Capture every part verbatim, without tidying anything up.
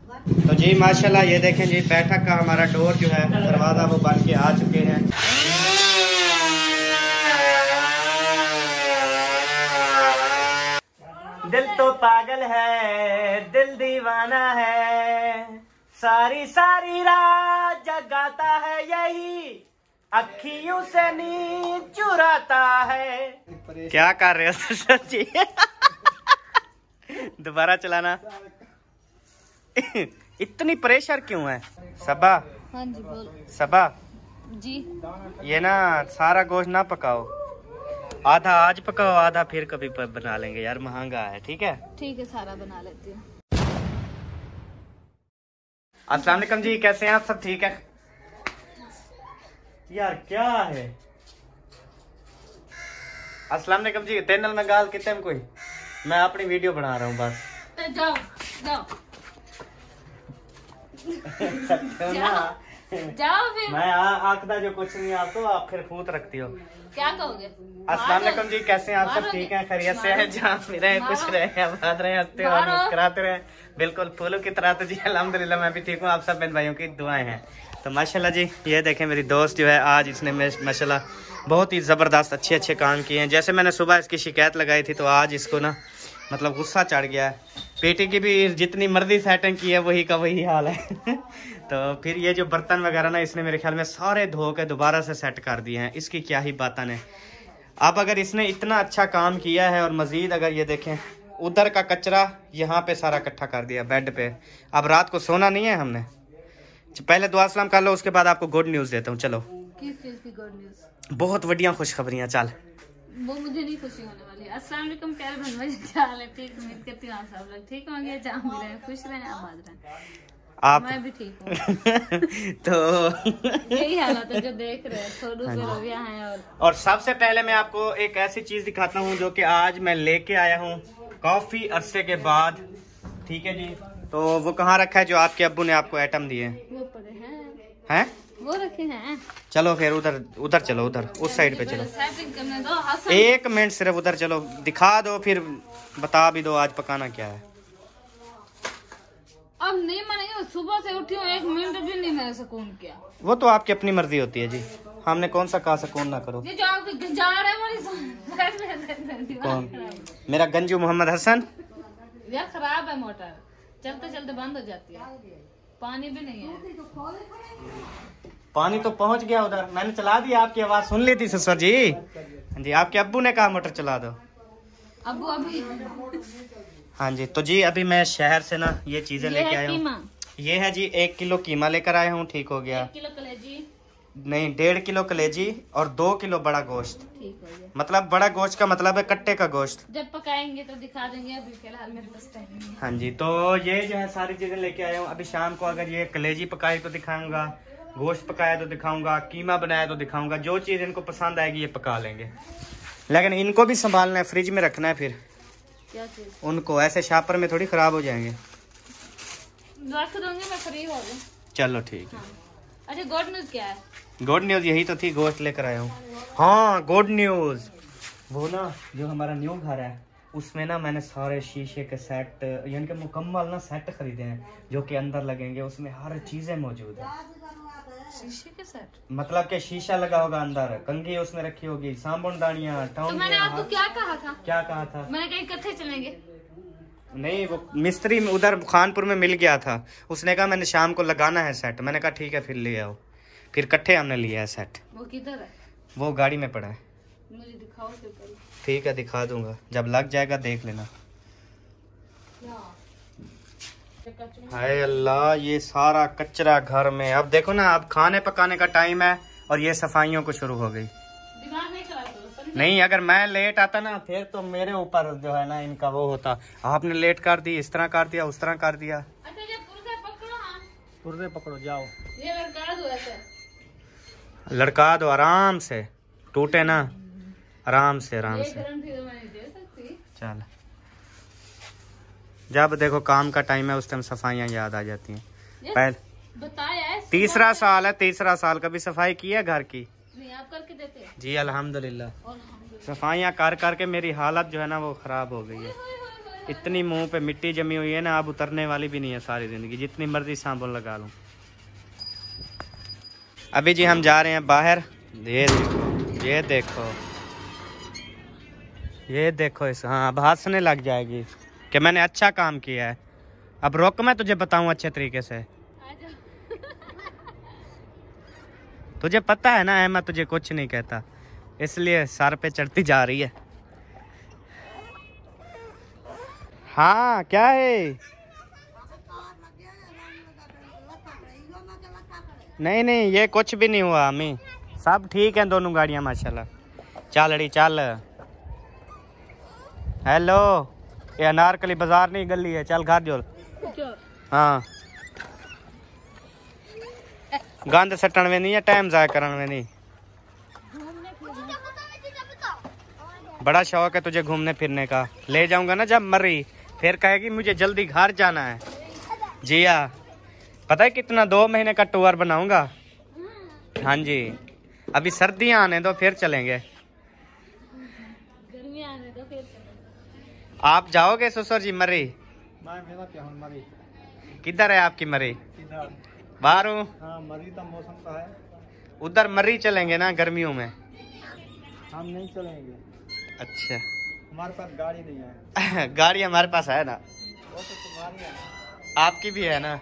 तो जी माशाल्लाह ये देखें जी बैठक का हमारा डोर जो है दरवाजा वो बन के आ चुके हैं। दिल तो पागल है, दिल दीवाना है, सारी सारी रात जगाता है यही, अखियों से नींद चुराता है। क्या कर रहे हो सर जी? दोबारा चलाना। इतनी प्रेशर क्यों है सबा? हाँ जी बोल। सबा जी ये ना सारा गोश्त ना पकाओ, आधा आज पकाओ आधा फिर कभी बना लेंगे यार, महंगा है। ठीक है ठीक है सारा बना लेती हूँ। अस्सलाम वालेकुम जी, कैसे हैं आप? सब ठीक है यार? क्या है अस्सलाम वालेकुम जी, तेनल में गाल कितने में कोई, मैं अपनी वीडियो बना रहा हूँ बस। जाओ जाओ ना जाओ फिर। मैं आखदा जो कुछ नहीं आपको, आप फिर खूत रखती हो। क्या कहोगे? अस्सलाम वालेकुम जी, कैसे हैं आप? सब ठीक हैं, खैरियत से हैं? जहाँ भी रहे खुश रहे, आबाद रहे, हंसते और मुस्कुराते रहे, बिल्कुल फूलों की तरह। तो जी अल्हम्दुलिल्लाह मैं भी ठीक हूँ, आप सब बहन भाइयों की दुआएं हैं। तो माशाल्लाह जी ये देखें मेरी दोस्त जो है आज इसने माशाल्लाह बहुत ही ज़बरदस्त अच्छे अच्छे काम किए हैं। जैसे मैंने सुबह इसकी शिकायत लगाई थी तो आज इसको ना मतलब गुस्सा चढ़ गया है। पेटी की भी जितनी मर्जी सेटिंग की है वही का वही हाल है। तो फिर ये जो बर्तन वगैरह ना इसने मेरे ख्याल में सारे धो के दोबारा से सेट कर दिए हैं। इसकी क्या ही बात है। अब अगर इसने इतना अच्छा काम किया है और मज़ीद अगर ये देखें उधर का कचरा यहाँ पे सारा इकट्ठा कर दिया बेड पे। अब रात को सोना नहीं है हमने। पहले दुआ सलाम कर लो, उसके बाद आपको गुड न्यूज़ देता हूँ। चलो किस चीज़ की गुड न्यूज़? बहुत बढ़िया खुशखबरियाँ। चल वो मुझे नहीं खुशी होने वाली। अस्सलाम वालेकुम प्यारे बहन भाई, क्या हाल है? ठीक उम्मीद करती हूँ आप सब लोग ठीक होंगे, जहाँ भी रहें खुश रहें आबाद रहें। आप मैं भी ठीक हूँ। तो यही हालत है जो देख रहे हैं, थोड़ू से रविया है। और और सबसे पहले मैं आपको एक ऐसी चीज दिखाता हूँ जो कि आज मैं लेके आया हूँ काफी अरसे के बाद। ठीक है जी, तो वो कहाँ रखा है जो आपके अब्बू ने आपको आइटम दिए? वो पड़े हैं हैं वो रखे हैं। चलो फिर उधर उधर चलो, उधर उस साइड पे चलो। सेटिंग करने दो। एक मिनट सिर्फ उधर चलो, दिखा दो फिर बता भी दो आज पकाना क्या है। अब नहीं मानेंगे, सुबह से उठी हूँ एक मिनट भी नहीं मैंने सुकून किया। वो तो आपकी अपनी मर्जी होती है जी, हमने कौन सा कहा सुकून ना करो। ये जो आपके जा रहे हैं कौन? मेरा गंजू मोहम्मद हसन। यार खराब है मोटर, चलते चलते बंद हो जाती है, पानी भी नहीं है। पानी तो पहुंच गया उधर, मैंने चला दिया, आपकी आवाज सुन ली थी ससुर जी। हाँ जी, आपके अब्बू ने कहा मोटर चला दो। अब्बू अभी हाँ जी, तो जी अभी मैं शहर से ना ये चीजें लेके आया हूँ। ये है जी एक किलो कीमा लेकर आया हूँ। ठीक हो गया? एक किलो कलेजी नहीं, डेढ़ किलो कलेजी और दो किलो बड़ा गोश्त। ठीक हो गया। मतलब बड़ा गोश्त का मतलब है कट्टे का गोश्त। जब पकाएंगे तो दिखा देंगे, अभी फिलहाल मेरे पास टाइम नहीं है। हाँ जी, तो ये जो है सारी चीजें लेके आया हूँ। अभी शाम को अगर ये कलेजी पकाई तो दिखाऊंगा, गोश्त पकाया तो दिखाऊंगा, कीमा बनाया तो दिखाऊंगा। जो चीज इनको पसंद आएगी ये पका लेंगे, लेकिन इनको भी संभालना है, फ्रिज में रखना है। फिर क्या चीज? उनको ऐसे शापर में थोड़ी खराब हो जाएंगे। रख दूंगी मैं, फ्री हो गई। चलो ठीक है। हाँ। अच्छा गुड न्यूज क्या है? गुड न्यूज यही तो थी, गोश्त लेकर आया हूँ। हाँ गुड न्यूज, वो ना जो हमारा न्यू घर है उसमें ना मैंने सारे शीशे के सेट यानी कि मुकम्मल ना सेट खरीदे हैं जो कि अंदर लगेंगे। उसमें हर चीजें मौजूद है। शीशे के सेट मतलब कि शीशा लगा होगा अंदर, कंघी उसमें रखी होगी, साबुन दानियां, तो मैंने आपको क्या कहा था? क्या कहा था? मैंने कहा इकट्ठे चलेंगे। नहीं, वो मिस्त्री उधर खानपुर में मिल गया था, उसने कहा मैंने शाम को लगाना है सेट। मैंने कहा ठीक है फिर ले आओ, फिर इकट्ठे हमने लिया है सेट। वो किधर है? वो गाड़ी में पड़ा है। मुझे दिखाओ फिर पहले। ठीक है दिखा दूंगा, जब लग जाएगा देख लेना। हाय अल्लाह, ये सारा कचरा घर में। अब देखो ना, अब खाने पकाने का टाइम है और ये सफाइयों को शुरू हो गई। दिमाग नहीं खराब करो। नहीं, अगर मैं लेट आता ना फिर तो मेरे ऊपर जो है ना इनका वो होता। आपने लेट कर दी, इस तरह कर दिया, उस तरह कर दिया। अच्छा ये पुर्जे पकड़ो। हाँ पुर्जे पकड़ो, जाओ। ये लड़का दो ऐसे। लड़का दो आराम से, टूटे ना, आराम से आराम से। चल, जब देखो काम का टाइम है उस टाइम सफाइयाँ याद आ जाती हैं। पहले बताया तीसरा साल है, तीसरा साल कभी सफाई की है घर की? नहीं, आप करके देते हैं। जी अल्हम्दुलिल्लाह, सफाइयाँ कर करके मेरी हालत जो है ना वो खराब हो गई है। इतनी मुंह पे मिट्टी जमी हुई है ना, अब उतरने वाली भी नहीं है सारी जिंदगी, जितनी मर्जी साबुन लगा लूं। अभी जी हम जा रहे हैं बाहर। ये ये देखो, ये देखो इस, हाँ अब हंसने लग जाएगी कि मैंने अच्छा काम किया है। अब रोक, मैं तुझे बताऊं अच्छे तरीके से। तुझे पता है ना है, मैं तुझे कुछ नहीं कहता, इसलिए सर पे चढ़ती जा रही है। हाँ क्या है? नहीं नहीं ये कुछ भी नहीं हुआ हमें, सब ठीक है दोनों गाड़ियां माशाल्लाह। चल अड़ी चल। हेलो, ये अनारकली बाजार नहीं गली है, चल घर जोल। हाँ गंद सटन में नहीं है, टाइम जाया करने में नहीं। बड़ा शौक है तुझे घूमने फिरने का, ले जाऊंगा ना जब मरी, फिर कहेगी मुझे जल्दी घर जाना है। जिया पता है कितना, दो महीने का टूर बनाऊंगा। हाँ जी, अभी सर्दियां आने दो फिर चलेंगे। गर्मी आने दो फिर चलेंगे। आप जाओगे ससुर जी मरी? मरी किधर है आपकी मरी? बाहर हूँ। हाँ मरी तो मौसम का है। उधर मरी चलेंगे ना गर्मियों में? हम नहीं चलेंगे। अच्छा हमारे पास गाड़ी नहीं है। गाड़ी हमारे पास है ना। वो तो तुम्हारी है, आपकी भी है ना।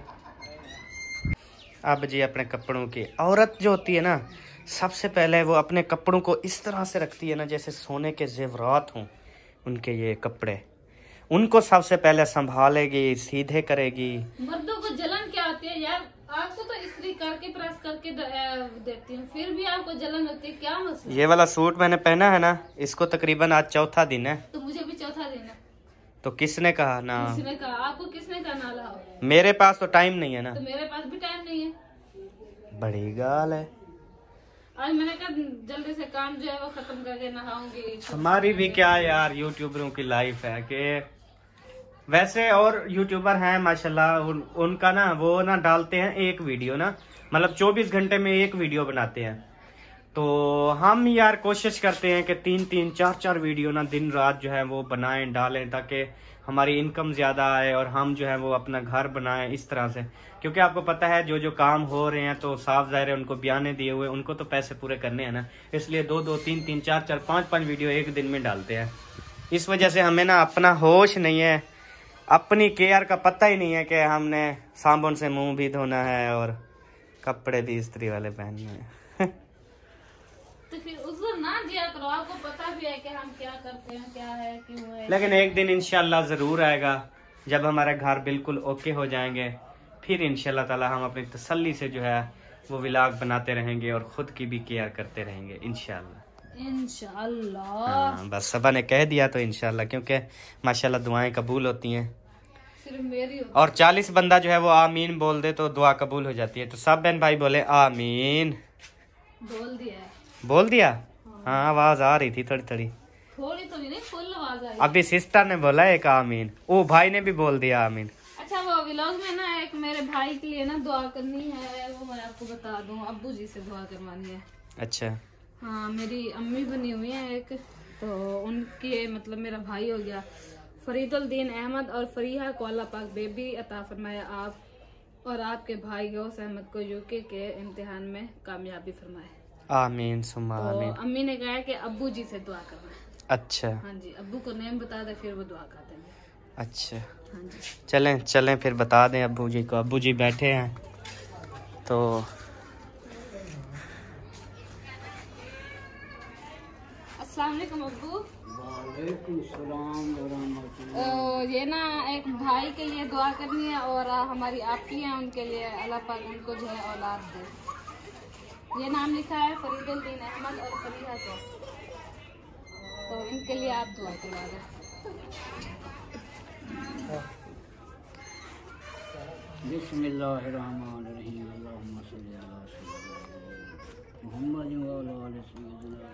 अब जी अपने कपड़ों की, औरत जो होती है ना, सबसे पहले वो अपने कपड़ों को इस तरह से रखती है ना जैसे सोने के जेवरात हों उनके ये कपड़े। उनको सबसे पहले संभालेगी, सीधे करेगी। मर्दों को जलन क्या होती है यार? आपको तो इस्त्री करके प्रेस करके देती हूँ, फिर भी आपको जलन होती है, क्या मसला? ये वाला सूट मैंने पहना है ना, इसको तकरीबन आज चौथा दिन है। तो मुझे भी चौथा दिन है। तो किसने कहा ना? किसने कहा? आपको किसने कहा ना लाओ? मेरे पास तो टाइम नहीं है ना। तो मेरे पास भी टाइम नहीं है। बड़ी गाल है। आज मैंने कहा जल्दी से काम जो है वो खत्म करके नहाऊंगी। हमारी भी क्या यार यूट्यूबरों की लाइफ है कि वैसे और यूट्यूबर हैं माशाल्लाह, उन, उनका ना वो ना डालते हैं एक वीडियो ना, मतलब चौबीस घंटे में एक वीडियो बनाते हैं। तो हम यार कोशिश करते हैं कि तीन तीन चार चार वीडियो ना दिन रात जो है वो बनाएं डालें, ताकि हमारी इनकम ज्यादा आए और हम जो है वो अपना घर बनाएं इस तरह से। क्योंकि आपको पता है जो जो काम हो रहे हैं तो साफ जाहिर है उनको बयाने दिए हुए, उनको तो पैसे पूरे करने हैं ना, इसलिए दो दो तीन तीन चार चार पाँच पाँच वीडियो एक दिन में डालते हैं। इस वजह से हमें ना अपना होश नहीं है, अपनी केयर का पता ही नहीं है कि हमने साबुन से मुंह भी धोना है और कपड़े भी इस्त्री वाले पहनने हैं। तो फिर उसको ना दिया करो, आपको पता भी है कि हम क्या करते हैं, क्या है, क्यों है। लेकिन एक दिन इंशाल्लाह जरूर आएगा जब हमारे घर बिल्कुल ओके हो जाएंगे, फिर इंशाल्लाह ताला हम अपनी तसल्ली से जो है वो व्लॉग बनाते रहेंगे और खुद की भी केयर करते रहेंगे इंशाल्लाह। इंशाल्लाह। हाँ बस सबा ने कह दिया तो इंशाल्लाह, क्योंकि माशाल्लाह दुआएं कबूल होती हैं। सिर्फ मेरी होती। और चालीस बंदा जो है वो आमीन बोल दे तो दुआ कबूल हो जाती है। तो सब बहन भाई बोले आमीन। बोल दिया है। बोल दिया? हाँ आवाज आ रही थी थोड़ी थोड़ी। थोड़ी तो नहीं, फुल आवाज आई। अभी सिस्टर ने बोला एक आमीन, ओ भाई ने भी बोल दिया आमीन। अच्छा वो व्लॉग में ना एक मेरे भाई के लिए ना दुआ करनी है, वो मैं आपको बता दूं, अब्बू जी से दुआ करवानी है। अच्छा हाँ मेरी अम्मी बनी हुई है एक, तो उनके मतलब मेरा भाई हो गया फरीदुद्दीन अहमद और फरीहा को अल्लाह पाक बेबी अता फरमाए, आप और आपके भाई गौस अहमद को यूके के इम्तिहान में कामयाबी फरमाए। आमीन सुम्मा तो आमीन। अम्मी ने कहा है कि अब्बू जी से दुआ करना है। अच्छा हाँ जी, अब्बू को नेम बता दे फिर वो दुआ कर देंगे। अच्छा हाँ जी चलें चलें फिर बता दें अब्बू जी को। अब्बू जी बैठे हैं तो अस्सलाम वालेकुम अब्बू। वालेकुम सलाम व रहमतुल्लाह। तो ये ना एक भाई के लिए दुआ करनी है और हमारी आपकी हैं उनके लिए, अल्लाह पाक उनको जो है औलाद दे। ये नाम लिखा है फरीदुद्दीन अहमद और फरीहा को, तो इनके लिए आप दुआ करवा दें। बिस्मिल्लाहिर्रहमानिर्रहीम। अल्लाहुम्मा सल्ली अला सय्यिदिना मुहम्मद व अला आलि सय्यिदिना।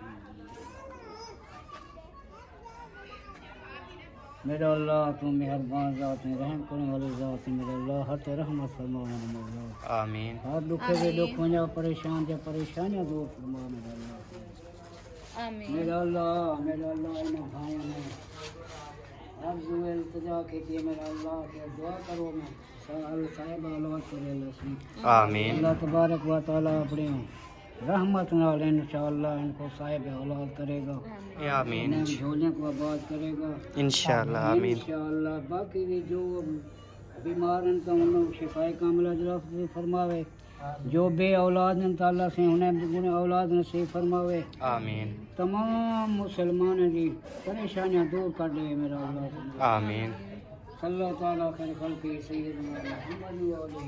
मेरा अल्लाह तू मेहरबान ज़ात है, रहम करने वाली ज़ात है। मेरा अल्लाह हर ते रहमत फरमाने वाला। आमीन। हर दुखे दे दुखों या परेशान या परेशानियां दूर फरमा मेरा अल्लाह। आमीन। मेरा अल्लाह मेरा अल्लाह इन भाइयों ने हर दुआ इल्तिजा की थी मेरा अल्लाह के दुआ करो मैं साहिब औलाद करे अल्लाह आमीन। अल्लाह तबारक व तआला अपनी रहमत नाल इंशाअल्लाह इनको साहिब औलाद करेगा, आमीन, झोलियों को आबाद करेगा इंशाअल्लाह, आमीन, इंशाअल्लाह। बाकी भी जो बीमार हैं तो उन्हें शिफाए कामिला नसीब फरमावे, जो बे औलाद हैं तो अल्लाह से उन्हें औलाद नसीब फरमावे, आमीन। तमाम मुसलमान की परेशानियां दूर कर दे मेरा औलाद, आमीन। सल्लल्लाहु तआला खैर खल्क़ी सय्यदना मुहम्मद व आलिहि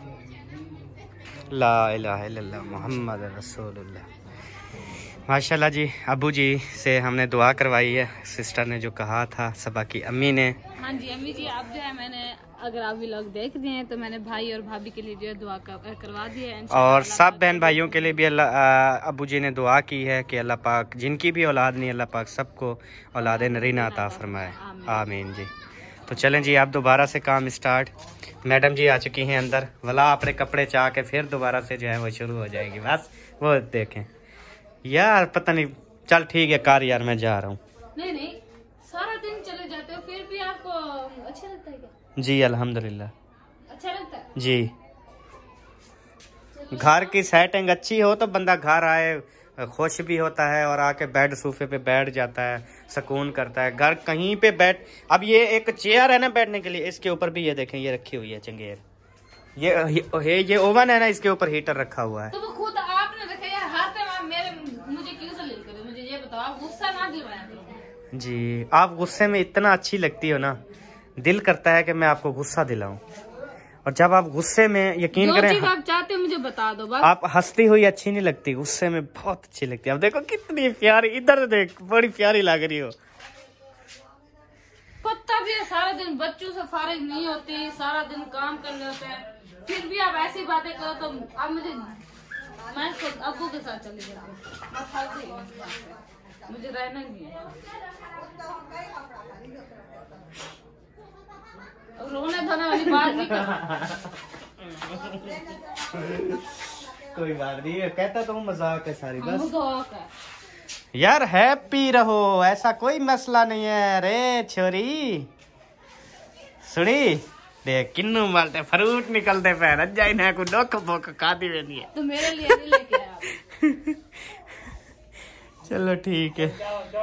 ला इलाहा इल्लल्लाह मुहम्मद रसूलुल्लाह। माशाल्लाह जी, अबू जी से हमने दुआ करवाई है, सिस्टर ने जो कहा था, सबा की अम्मी ने। हाँ जी अम्मी जी, आप जो है मैंने अगर आप भी लोग देख दिए हैं तो मैंने भाई और भाभी के लिए जो है दुआ कर, करवा दी है, और सब बहन भाइयों के लिए भी अल्लाह अबू जी ने दुआ की है कि अल्लाह पाक जिनकी भी औलाद नहीं, अल्लाह पाक सबको औलाद नरीना अता फरमाए, आमीन जी। तो चलें जी, आप दोबारा से काम स्टार्ट। मैडम जी आ चुकी हैं अंदर, वाला अपने कपड़े चाह के फिर दोबारा से जो है वो शुरू हो जाएगी, बस वो देखें यार, पता नहीं, चल ठीक है कार यार, मैं जा रहा हूँ। नहीं नहीं, सारा दिन चले जाते हो फिर भी आपको अच्छा लगता है क्या? जी अल्हम्दुलिल्लाह अच्छा लगता है जी। घर की सेटिंग अच्छी हो तो बंदा घर आए खुश भी होता है और आके बेड सोफे पे बैठ जाता है, सुकून करता है। घर कहीं पे बैठ, अब ये एक चेयर है ना बैठने के लिए, इसके ऊपर भी ये देखें ये रखी हुई है चंगेर, ये ये, ये ओवन है ना, इसके ऊपर हीटर रखा हुआ है। तो वो खुद आपने रखा यार, हाथ में मेरे मुझे क्यों से लील करे, मुझे ये बताओ, आप गुस्सा ना दिलवाया करो जी। आप गुस्से में इतना अच्छी लगती हो ना, दिल करता है कि मैं आपको गुस्सा दिलाऊं, और जब आप गुस्से में, यकीन करें, आप चाहते हो मुझे बता दो बस। आप हंसती हुई अच्छी नहीं लगती, गुस्से में बहुत अच्छी लगती है। अब देखो कितनी प्यारी, इधर देख, बड़ी प्यारी लग रही हो। पता भी है सारा दिन बच्चों से फारिग नहीं होती, सारा दिन काम कर रहे होते हैं, फिर भी आप ऐसी बातें करो तो आप मुझे, मैं खुद अब्बू के साथ चली जाती हूँ, मुझे रहना नहीं है। रोने धोने वाली बात नहीं कर। कोई बात नहीं, कहता तो मजाक है सारी, बस मजाक है यार, हैप्पी रहो, ऐसा कोई मसला नहीं है रे छोरी। सुनी देख किन्नू मालते फ्रूट निकलते पे रज जाए ना, को डोक बोक खाती रहनी है, तो मेरे लिए नहीं लेके आया। चलो ठीक है।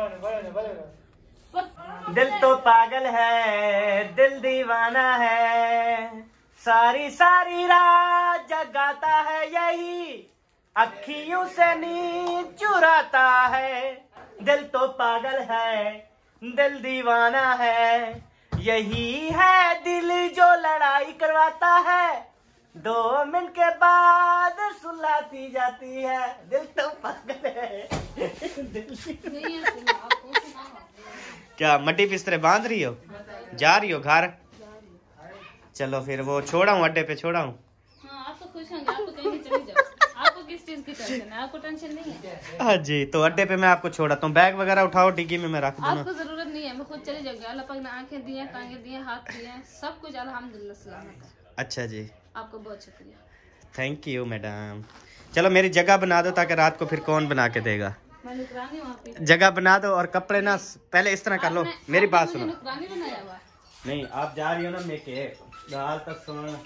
दिल तो पागल है, दिल दीवाना है, सारी सारी रात जगाता है यही, अखियों से नींद चुराता है। दिल तो पागल है, दिल दीवाना है, यही है दिल जो लड़ाई करवाता है, दो मिनट के बाद सुलाती जाती है। दिल तो पागल है। दिल क्या मट्टी बिस्तरे बांध रही हो, जा रही हो घर? चलो फिर वो छोड़ा हूँ, अड्डे पे छोड़ा हूँ। हाँ, आप तो खुश होंगे, आप तो कहीं चले जाओ, आपको किस चीज की टेंशन है? आपको टेंशन नहीं है? हाँ जी, तो अड्डे पे मैं आपको छोड़ाता हूँ, बैग वगैरह उठाओ, डिग्गी में मैं रख दूंगा। आपको जरूरत नहीं है, मैं खुद चले जाऊंगी। अल्लाह पाक ने आंखें दी हैं, टांगे दी हैं, हाथ दिए हैं, सब कुछ अल्हम्दुलिल्लाह सलामत है। अच्छा जी, आपको बहुत शुक्रिया, थैंक यू मैडम। चलो मेरी जगह बना दो, ताकि रात को फिर कौन बना के देगा। मैं नुकरानी हूं आपकी। जगह बना दो, और कपड़े ना पहले इस तरह कर लो, मेरी बात सुनो। नुकरानी बनाया हुआ है। नहीं, आप जा रही हो ना मेके, दाल तक सुन,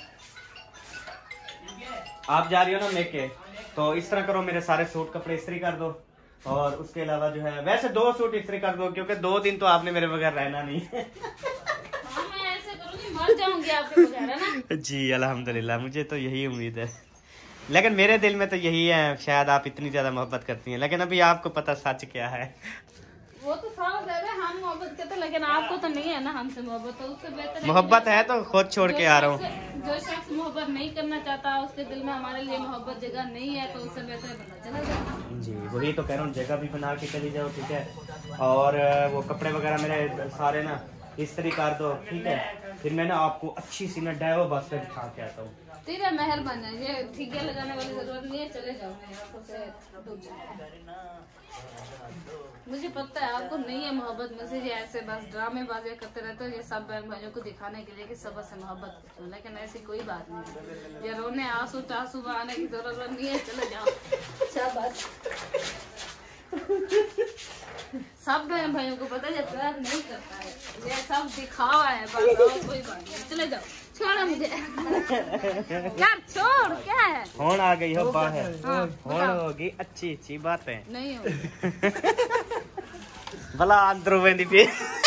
आप जा रही हो ना मेके, तो इस तरह करो, मेरे सारे सूट कपड़े इस्त्री कर दो, और उसके अलावा जो है, वैसे दो सूट इस्त्री कर दो, क्योंकि दो दिन तो आपने मेरे बगैर रहना नहीं। हाँ, मैं ऐसे करूंगी, मर जाऊंगी आपके बगैर, है ना? जी अल्हम्दुलिल्लाह, मुझे तो यही उम्मीद है, लेकिन मेरे दिल में तो यही है, शायद आप इतनी ज्यादा मोहब्बत करती हैं, लेकिन अभी आपको पता सच क्या है। वो तो साफ है, हम मोहब्बत करते, लेकिन आपको तो नहीं है ना हमसे मोहब्बत, तो उससे बेहतर मोहब्बत है तो खुद छोड़ के आ रहा हूँ। जो शख्स मोहब्बत नहीं करना चाहता, उसके दिल में हमारे लिए मोहब्बत जगह नहीं है, तो उससे बेहतर बना चला जाए। जी वही तो कह रहा हूँ, जगह भी बना के चली जाओ, ठीक है, और वो कपड़े वगैरह मेरे सारे ना इस्त्री कर दो, ठीक है, फिर मैं ना आपको अच्छी सी ना डायो बस पे बिठा के आता हूँ। तेरा मेहरबान है, ये ठीके लगाने वाली जरूरत नहीं है, चले जाओ, मैं आपको से मुझे पता है आपको नहीं है मोहब्बत मुझसे, ये ऐसे बस ड्रामे बाजी करते रहते हो, ये सब बहन भाइयों को दिखाने के लिए कि सब से मोहब्बत करते हो, लेकिन ऐसी कोई बात नहीं, ये रोने आंसू टांसू बहाने की जरूरत नहीं है, चले जाओ, शाबाश। सब बहन भाइयों को पता है प्यार नहीं करता है, ये सब दिखावा है बस, और कोई बात नहीं। चले जाओ, छोड़ो मुझे यार, छोड़। क्या है फोन आ गई हो बाहर, फोन होगी अच्छी अच्छी बातें नहीं हो भला अंदरों में भी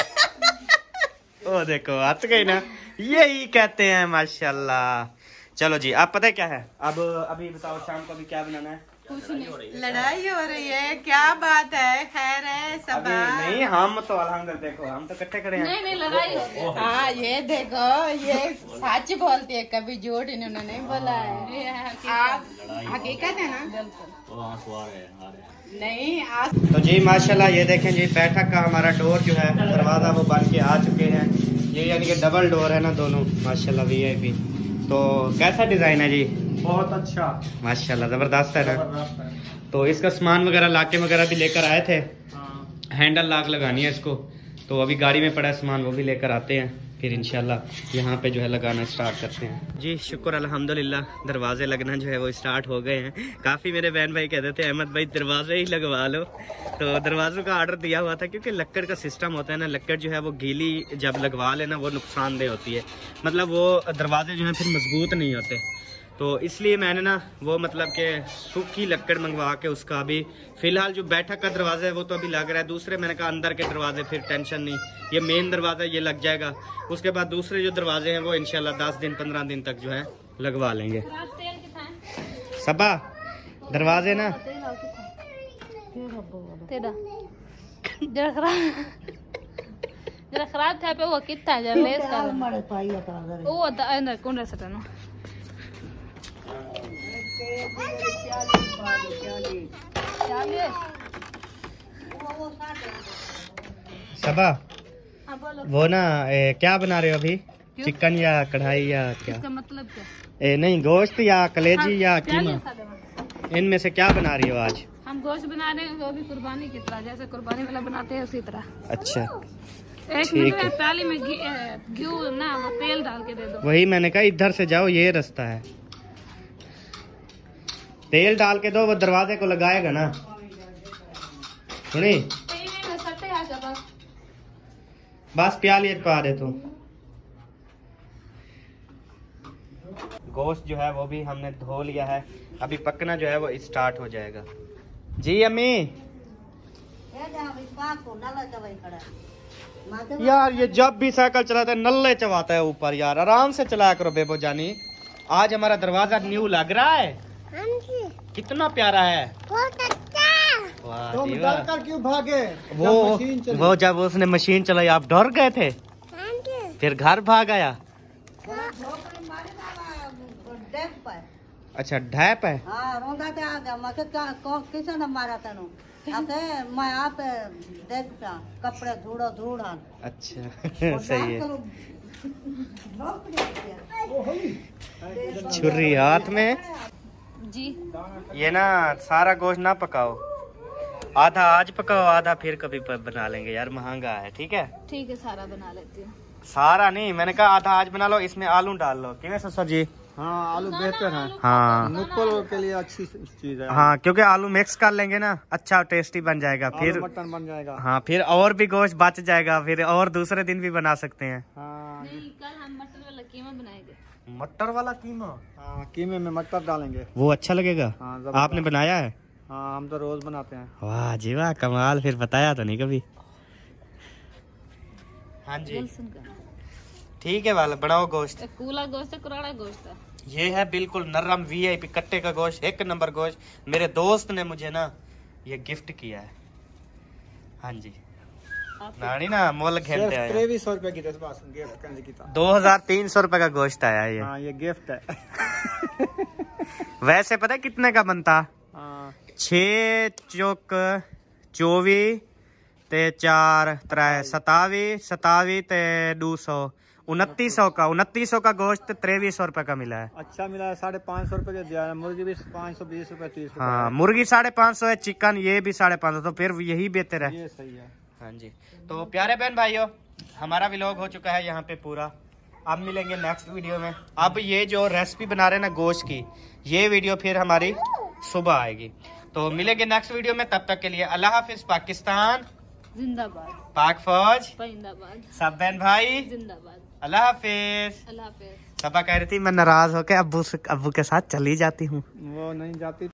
ओ देखो हट गई ना, यही कहते हैं माशाल्लाह। चलो जी, आप पता है क्या है अब, अभी बताओ शाम को अभी क्या बनाना है? कुछ नहीं, लड़ाई हो रही है, क्या बात है? खैर है सब? अभी नहीं, हम तो अल्हम्दुलिल्लाह देखो हम तो इकट्ठे खड़े हैं। नहीं नहीं लड़ाई हो गई। हाँ ये देखो, ये सच बोलती है, कभी झूठ इन्होंने नहीं बोला है। ये है कि आप हकीकत है ना? नहीं आज तो जी माशाल्लाह ये देखें जी, बैठक का हमारा डोर जो है दरवाजा वो बन के आ चुके हैं। ये यानी कि डबल डोर है ना दोनों, माशाल्लाह वीआईपी। तो कैसा डिजाइन है जी? बहुत अच्छा माशाल्लाह जबरदस्त है ना। तो इसका सामान वगैरह लाके वगैरह भी लेकर आए थे, हैंडल लाक लगानी है इसको, तो अभी गाड़ी में पड़ा है सामान, वो भी लेकर आते हैं, फिर इंशाल्लाह यहाँ पे जो है लगाना स्टार्ट करते हैं। जी शुक्र अल्हम्दुलिल्लाह, दरवाजे लगना जो है वो स्टार्ट हो गए हैं। काफ़ी मेरे बहन भाई कहते थे अहमद भाई दरवाजे ही लगवा लो, तो दरवाज़ों का ऑर्डर दिया हुआ था, क्योंकि लक्कड़ का सिस्टम होता है ना, लक्कड़ जो है वो गीली जब लगवा लेना वो नुकसानदेह होती है, मतलब वो दरवाजे जो है फिर मजबूत नहीं होते। तो इसलिए मैंने ना वो मतलब कि सूखी लक्कड़ मंगवा के उसका अभी फिलहाल जो बैठक का दरवाज़ा है वो तो अभी लग रहा है, दूसरे मैंने कहा अंदर के दरवाजे फिर टेंशन नहीं, ये मेन दरवाज़ा ये लग जाएगा, उसके बाद दूसरे जो दरवाजे हैं वो इंशाल्लाह दस दिन पंद्रह दिन तक जो है लगवा लेंगे। सबा दरवाजे ना जरा खराब जरा खराब था पे वो कितना जरा लेस कर वो अंदर कौन रह सकता ना। सबा वो ना ए, क्या बना रहे हो अभी? चिकन या कढ़ाई या क्या? इसका मतलब क्या? ए, नहीं गोश्त या कलेजी या क्या कीमा, ये सादा? इनमें से क्या बना रही हो आज? हम गोश्त बना रहे हैं, वो भी कुर्बानी की तरह, जैसे कुर्बानी वाला बनाते हैं उसी तरह। अच्छा एक ठीक मिनट है। में थाली में घी अ, घी ना वो तेल डाल के दे दो। वही मैंने कहा इधर से जाओ, ये रास्ता है, तेल डाल के दो, वो दरवाजे को लगाएगा ना। सुनी बस प्याली पा दे तू। गोश्त जो है वो भी हमने धो लिया है, अभी पकना जो है वो स्टार्ट हो जाएगा। जी अम्मी यार ये जब भी साइकिल चलाता है नल्ले चबाता है ऊपर, यार आराम से चलाया करो बेबो जानी। आज हमारा दरवाजा न्यू लग रहा है, कितना प्यारा है। वाह तुम जी वाह। डर कर क्यों भागे? वो जब मशीन चली। वो जब उसने मशीन चलाई आप डर गए थे, फिर घर भाग आया। अच्छा ढैप है। हाँ रोंदा ते आ गया, मैं क्या किसे ने मारा तेनू? आके मैं आप देखता कपड़े धूड़ो धूड़ा। अच्छा सही है। छुरी हाथ में जी ये ना सारा गोश्त ना पकाओ, आधा आज पकाओ आधा फिर कभी प- बना लेंगे यार, महंगा है। ठीक है ठीक है, सारा बना लेती हूँ। सारा नहीं, मैंने कहा आधा आज बना लो, इसमें आलू डाल लो। किਵੇਂ ससुर जी? हाँ आलू बेहतर है, हाँ नुक्कड़ के लिए अच्छी चीज है। हाँ क्योंकि आलू मिक्स कर लेंगे ना, अच्छा टेस्टी बन जाएगा, फिर आलू मटन बन जाएगा। हाँ फिर और भी गोश्त बच जाएगा, फिर और दूसरे दिन भी बना सकते हैं। हाँ नहीं, कल हम मटर वाला कीमा बनाएंगे। मटर वाला कीमा, हाँ कीमे में मटर डालेंगे। वो अच्छा लगेगा। हाँ जबरदस्त। आपने बनाया है? हाँ हम तो रोज बनाते हैं। वाह जी वाह कमाल, फिर बताया तो नहीं कभी। हाँ जी गुलशन का ठीक है वाला बनाओ गोश्त। एक कूला गोश्त है, कुराड़ा गोश्त है। ये है बिल्कुल नरम वीआईपी कट्टे का गोश्त, एक नंबर गोश्त। मेरे दोस्त ने मुझे ना ये गिफ्ट किया है। हाँ जी नानी ना मोल खेलते आए। तेईस सौ रुपए की दस बात गिफ्ट करने की था। दो हजार तीन सौ रुपए का गोश्त आया ये। हाँ ये गिफ्ट है। वैसे पता है कितने का बनता? हाँ छे चौक चौबी ते चार त्रै सतावी सतावी ते दो सौ उनतीस सौ का उनतीस सौ का गोश्त तेईस सौ रुपए का मिला है। अच्छा मिला है, साढ़े पाँच सौ रुपए का दिया है। मुर्गी भी पाँच सौ बीस रुपए तीस रुपए। हाँ मुर्गी साढ़े पाँच सौ है, चिकन ये भी साढ़े पाँच सौ, तो फिर यही बेहतर है। ये सही है। हाँ जी तो प्यारे बहन भाइयों, हमारा व्लॉग हो चुका है यहाँ पे पूरा। अब मिलेंगे नेक्स्ट वीडियो में। अब ये जो रेसिपी बना रहे हैं ना गोश्त की, ये वीडियो फिर हमारी सुबह आएगी। तो मिलेंगे नेक्स्ट वीडियो में, तब तक के लिए अल्लाह हाफिज पाकिस्तान। जिंदाबाद। पाक फौज जिंदाबाद। सब बहन भाई जिंदाबाद। अल्लाह हाफिज। अल्लाह हाफिज। सबा कह रही थी मैं नाराज होकर अब्बू से अब्बू के साथ चली जाती हूँ। वो नहीं जाती।